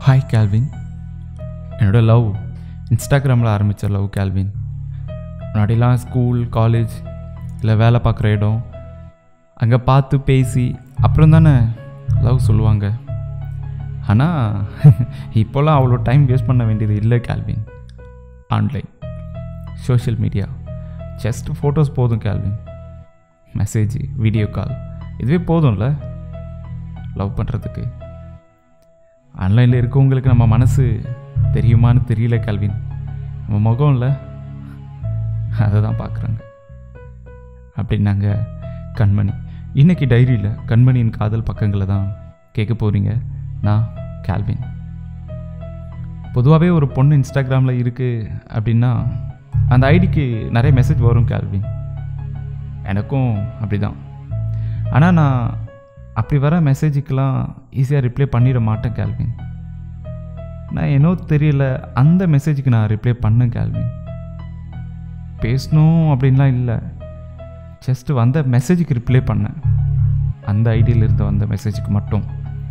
Hi Calvin. என்னோடய love இன்ஸ்டாகிராமில் ஆரம்பித்த லவ் கேல்வின். முன்னாடிலாம் ஸ்கூல் காலேஜ் இல்லை வேலை பார்க்குற இடம் அங்கே பார்த்து பேசி அப்புறம் தானே லவ் சொல்லுவாங்க. ஆனால் இப்போல்லாம் அவ்வளோ டைம் வேஸ்ட் பண்ண வேண்டியது இல்லை Kelvin. Online social media just photos போதும் கேல்வின். மெசேஜ் வீடியோ கால் இதுவே போதும்ல லவ் பண்ணுறதுக்கு. ஆன்லைனில் இருக்கவங்களுக்கு நம்ம மனசு தெரியுமான்னு தெரியல கேல்வின். நம்ம முகம் இல்லை அதை தான் பார்க்குறாங்க அப்படின்னாங்க கண்மணி. இன்றைக்கி டைரியில் கண்மணியின் காதல் பக்கங்களை தான் கேட்க போகிறீங்க. நான் கேல்வின். பொதுவாகவே ஒரு பொண்ணு இன்ஸ்டாகிராமில் இருக்குது அப்படின்னா அந்த ஐடிக்கு நிறைய மெசேஜ் வரும் கேல்வின். எனக்கும் அப்படி தான். ஆனால் நான் அப்படி வர மெசேஜுக்கெலாம் ஈஸியாக ரிப்ளை பண்ணிட மாட்டேன் கேல்வின். நான் என்னோ தெரியல அந்த மெசேஜுக்கு நான் ரிப்ளை பண்ணேன் கேல்வின். பேசணும் அப்படின்லாம் இல்லை, ஜஸ்ட்டு வந்த மெசேஜுக்கு ரிப்ளை பண்ணேன். அந்த ஐடியில் இருந்த வந்த மெசேஜுக்கு மட்டும்.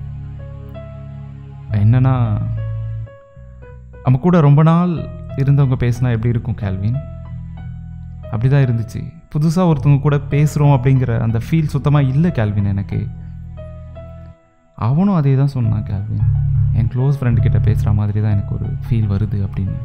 என்னன்னா நம்ம கூட ரொம்ப நாள் இருந்தவங்க பேசினா எப்படி இருக்கும் கேல்வின், அப்படி தான் இருந்துச்சு. புதுசாக ஒருத்தவங்க கூட பேசுகிறோம் அப்படிங்கிற அந்த ஃபீல் சுத்தமாக இல்லை கேல்வின் எனக்கு. அவனும் அதே தான் சொன்னான் கேல்வின். என் க்ளோஸ் ஃப்ரெண்டுக்கிட்ட பேசுகிற மாதிரி தான் எனக்கு ஒரு ஃபீல் வருது அப்படின்னு.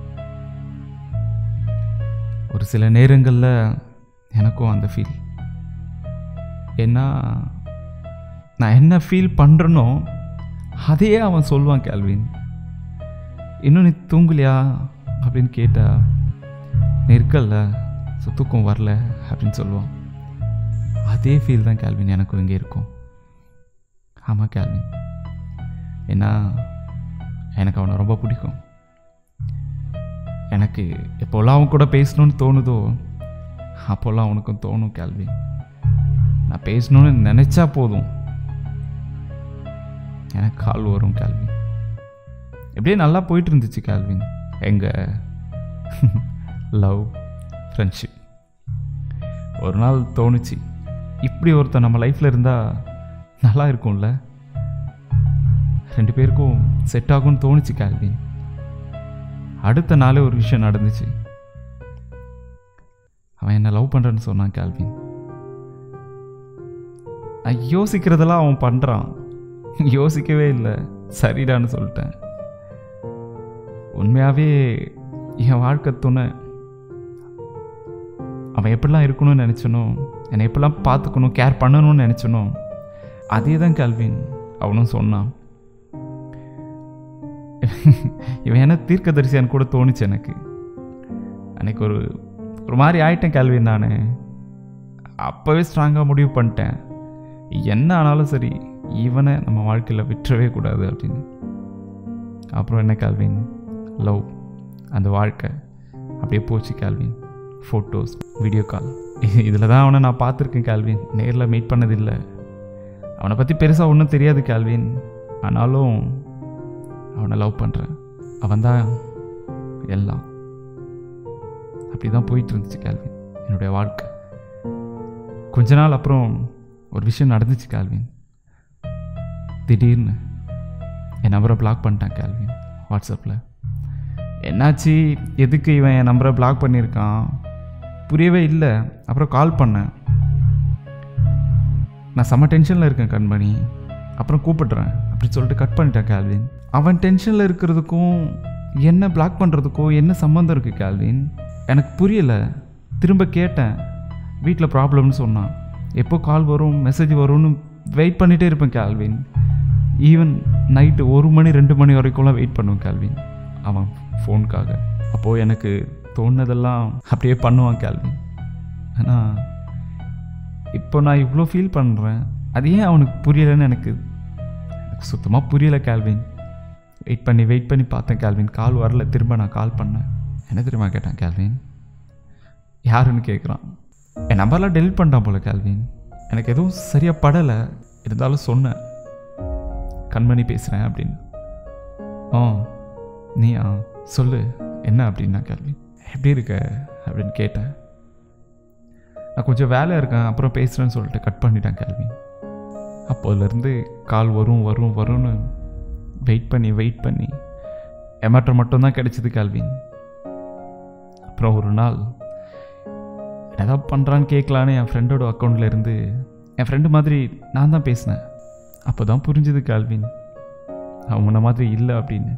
ஒரு சில நேரங்களில் எனக்கும் அந்த ஃபீல். ஏன்னா நான் என்ன ஃபீல் பண்ணுறனோ அதையே அவன் சொல்லுவான் கேல்வின். இன்னும் நீ தூங்கலையா அப்படின்னு கேட்டா நெருக்கல்ல தூக்கம் வரல அப்படின்னு சொல்லுவான். அதே ஃபீல் தான் கேல்வின் எனக்கும் இங்கே இருக்கும். ஆமாம் கேல்வின். ஏன்னா எனக்கு அவனை ரொம்ப பிடிக்கும். எனக்கு எப்போல்லாம் அவன் கூட பேசணுன்னு தோணுதோ அப்போல்லாம் அவனுக்கும் தோணும் கேல்வின். நான் பேசணுன்னு நினச்சா போதும் எனக்கு கால் வரும் கேல்வின். எப்படியே நல்லா போயிட்டு இருந்துச்சு கேல்வின் எங்கள் லவ் ஃப்ரெண்ட்ஷிப். ஒரு நாள் தோணுச்சு, இப்படி ஒருத்தர் நம்ம லைஃப்பில் இருந்தால் நல்லா இருக்கும்ல, ரெண்டு பேருக்கும் செட் ஆகும்னு தோணுச்சு கேல்வின். அடுத்த நாளே ஒரு விஷயம் நடந்துச்சு. அவன் என்ன லவ் பண்ணுறேன்னு சொன்னான் கேல்வின். நான் யோசிக்கிறதெல்லாம் அவன் பண்ணுறான், யோசிக்கவே இல்லை, சரிடான்னு சொல்லிட்டேன். உண்மையாகவே என் வாழ்க்கை துணை. அவன் எப்படிலாம் இருக்கணும்னு நினச்சனோ, என்னை எப்படிலாம் பார்த்துக்கணும் கேர் பண்ணணும்னு நினச்சனோ அதே தான் கேல்வின் அவனும் சொன்னான். இவன் என்ன தீர்க்கதரிசியான்னு கூட தோணுச்சு எனக்கு. அன்னைக்கு ஒரு மாதிரி ஆயிட்டேன் கேல்வின். நான் அப்போவே ஸ்ட்ராங்காக முடிவு பண்ணிட்டேன், என்ன ஆனாலும் சரி இவனை நம்ம வாழ்க்கையில் விட்டுறவே கூடாது அப்படின்னு. அப்புறம் என்ன கேல்வின், லவ் அந்த வாழ்க்கை அப்படியே போச்சு கேல்வின். ஃபோட்டோஸ் வீடியோ கால் இதில் தான் அவனை நான் பார்த்துருக்கேன் கேல்வின். நேரில் மீட் பண்ணதில்லை. அவனை பற்றி பெருசாக ஒன்றும் தெரியாது கேல்வின். ஆனாலும் அவனை லவ் பண்ணுறேன். அவன் தான் எல்லாம். அப்படி தான் போயிட்டு இருந்துச்சு கேல்வின் என்னுடைய வாழ்க்கை. கொஞ்ச நாள் அப்புறம் ஒரு விஷயம் நடந்துச்சு கேல்வின். திடீர்னு என் நம்பரை பிளாக் பண்ணிட்டான் கேல்வின் வாட்ஸ்அப்பில். என்னாச்சு, எதுக்கு இவன் என் நம்பரை பிளாக் பண்ணியிருக்கான் புரியவே இல்லை. அப்புறம் கால் பண்ணேன். நான் செம்ம டென்ஷனில் இருக்கேன் கண்மணி, அப்புறம் கூப்பிடுறேன் அப்படின்னு சொல்லிட்டு கட் பண்ணிட்டேன் கேல்வின். அவன் டென்ஷனில் இருக்கிறதுக்கும் என்ன பிளாக் பண்ணுறதுக்கும் என்ன சம்மந்தம் இருக்குது கேல்வின் எனக்கு புரியலை. திரும்ப கேட்டேன், வீட்டில் ப்ராப்ளம்னு சொன்னான். எப்போ கால் வரும் மெசேஜ் வரும்னு வெயிட் பண்ணிகிட்டே இருப்பேன் கேல்வின். ஈவன் நைட்டு 1 மணி 2 மணி வரைக்கும்லாம் வெயிட் பண்ணுவேன் கேல்வின் அவன் ஃபோனுக்காக. அப்போது எனக்கு தோணுனதெல்லாம் அப்படியே பண்ணுவான் கேல்வின். ஆனால் இப்போ நான் இவ்வளோ ஃபீல் பண்ணுறேன், அது ஏன் அவனுக்கு புரியலைன்னு எனக்கு சுத்தமாக புரியலை கேல்வின். வெயிட் பண்ணி பார்த்தேன் கேல்வின், கால் வரல. திரும்ப நான் கால் பண்ணேன். என்ன தெரியுமா கேட்டேன் கேல்வின், யாருன்னு கேட்குறான். என் நம்பர்லாம் டெலிட் பண்ணிட்டான் போல கேல்வின். எனக்கு எதுவும் சரியாக படலை, இருந்தாலும் சொன்னேன் கண்மணி பேசுகிறேன் அப்படின்னு. நீ சொல்லு என்ன அப்படின்னா கேல்வின். எப்படி இருக்க அப்படின்னு கேட்டேன். நான் கொஞ்சம் வேலை இருக்கேன் அப்புறம் பேசுகிறேன்னு சொல்லிட்டு கட் பண்ணிட்டேன் கேல்வின். அப்போதுலேருந்து கால் வரும்னு வெயிட் பண்ணி ஏமாற்றம் மட்டும்தான் கிடைச்சிது கேல்வின். அப்புறம் ஒரு நாள் ஏதாவது பண்ணுறான்னு கேட்கலான்னு என் ஃப்ரெண்டோட அக்கௌண்ட்டில் இருந்து என் ஃப்ரெண்டு மாதிரி நான் தான் பேசினேன். அப்போ தான் புரிஞ்சுது கேல்வின் அவன் முன்ன மாதிரி இல்லை அப்படின்னு.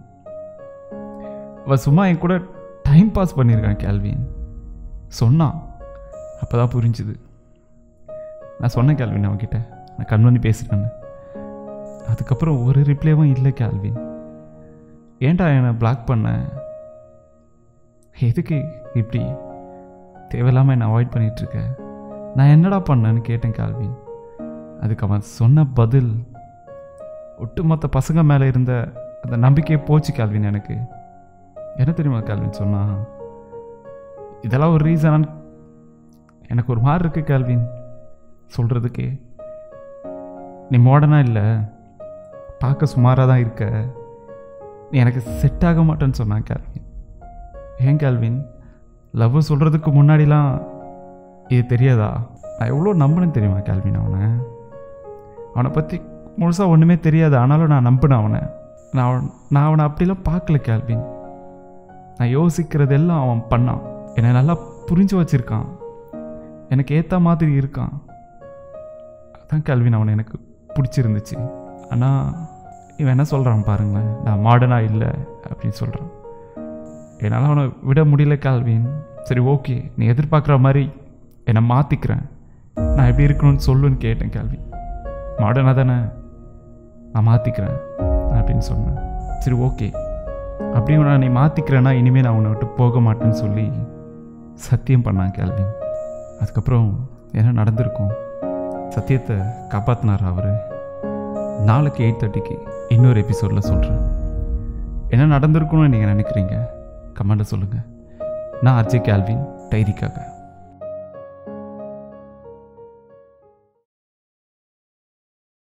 அவள் சும்மா என் கூட டைம் பாஸ் பண்ணியிருக்கான் கேல்வின் சொன்னான். அப்போ தான் புரிஞ்சுது. நான் சொன்னேன் கேல்வின் அவன்கிட்ட நான் கண் பண்ணி பேசுகிறேன்னு. அதுக்கப்புறம் ஒரு ரிப்ளேவும் இல்லை கேல்வின். ஏன்டா என்னை பிளாக் பண்ண, எதுக்கு இப்படி தேவையில்லாமல் என்னை அவாய்ட் பண்ணிகிட்ருக்க, நான் என்னடா பண்ணேன்னு கேட்டேன் கேல்வின். அதுக்கு அவன் சொன்ன பதில் ஒட்டுமொத்த பசங்க மேலே இருந்த அந்த நம்பிக்கையே போச்சு கேல்வின். எனக்கு என்ன தெரியுமா கேல்வின் சொன்னான், இதெல்லாம் ஒரு ரீசனான்னு எனக்கு ஒரு மாதிரி இருக்குது கேல்வின் சொல்கிறதுக்கே. நீ மாடர்னாக இல்லை, பார்க்க சுமாராக தான் இருக்க, நீ எனக்கு செட் ஆக மாட்டேன்னு சொன்னான் கேல்வின். ஏன் கேல்வின், லவ் சொல்கிறதுக்கு முன்னாடிலாம் இது தெரியாதா? நான் எவ்வளோ நம்பினேன்னு தெரியுமா கேல்வின் அவனை பற்றி முழுசாக ஒன்றுமே தெரியாது, ஆனாலும் நான் நம்பினேன் அவனை. நான் அவனை அப்படிலாம் பார்க்கல கேல்வின். நான் யோசிக்கிறதெல்லாம் அவன் பண்ணான். என்னை நல்லா புரிஞ்சு வச்சுருக்கான், எனக்கு ஏற்ற மாதிரி இருக்கான். அதான் கேல்வின் அவனை எனக்கு பிடிச்சிருந்துச்சு. ஆனால் இவன் என்ன சொல்கிறான் பாருங்களேன், நான் மாடர்னாக இல்லை அப்படின்னு சொல்கிறான். என்னால் அவனை விட முடியல கேல்வின். சரி ஓகே, நீ எதிர்பார்க்குற மாதிரி என்னை மாற்றிக்கிறேன், நான் எப்படி இருக்கணும்னு சொல்லுன்னு கேட்டேன் கேல்வின். மாடர்னாக தானே, நான் மாற்றிக்கிறேன் அப்படின்னு சொன்னேன். சரி ஓகே, அப்படியும் நான் நீ மாற்றிக்கிறேன்னா இனிமேல் நான் உன்னை விட்டு போக மாட்டேன்னு சொல்லி சத்தியம் பண்ணான் கேல்வின். அதுக்கப்புறம் என்ன நடந்திருக்கும், சத்தியத்தை காப்பாற்றினார் அவர். நாளைக்கு 8:30க்கு இன்னொரு எபிசோடில் சொல்கிறேன். என்ன நடந்திருக்குன்னு நீங்கள் நினைக்கிறீங்க கமெண்ட்டை சொல்லுங்கள். நான் அர்ஜே கேல்வின் டைரிக்காக.